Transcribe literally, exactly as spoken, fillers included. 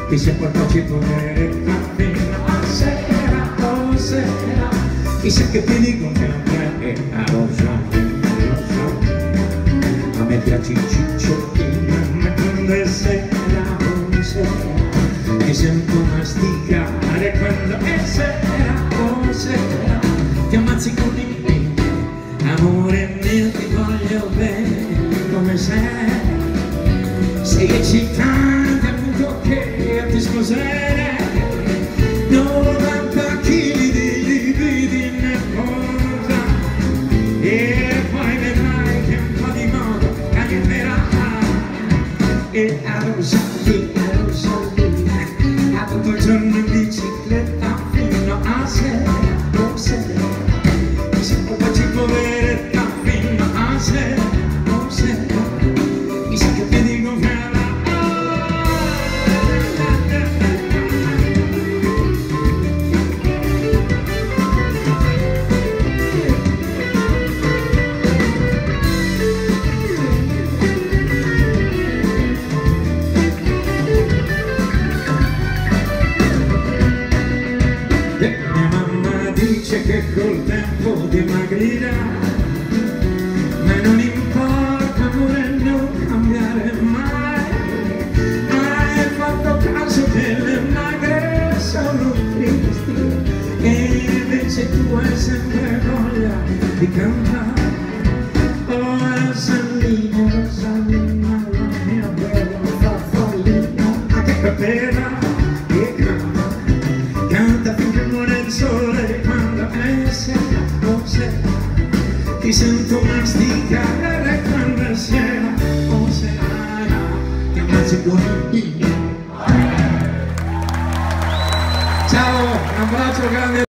che se qualcosa può bere fino a sera, oh sera, chissà che ti dico che non è a rosa, a me piace il cicciottino, ma quando è sera, oh sera, mi sento masticare quando è sera, oh sera, ti ammazzi con l'impegno, amore mio ti voglio bene come sei, sei eccitante al punto che ti sposerei, novanta chili di libidi nervosa, e poi vedrai che un po' di modo cambierà, e a Rosalì, a Rosalì, a tutto il giorno in bicicletta fino a sera, oh sera, mi sento poi ci può bere fino a sera, oh sera, mi sa che ti dico che mia mamma dice che col tempo dimagrirà, ma non importa amore, non cambiare mai. Hai fatto caso che le magre sono tristi e invece tu hai sempre voglia di cantare. Oh Rosalina, Rosalina, la mia bella farfallina, a che capeva che canta, canta finché muore il sole quando è sera, oh sera, ti sento masticare quando è sera, oh sera, ti ammazzi con il pino. Ciao, un abbraccio grande.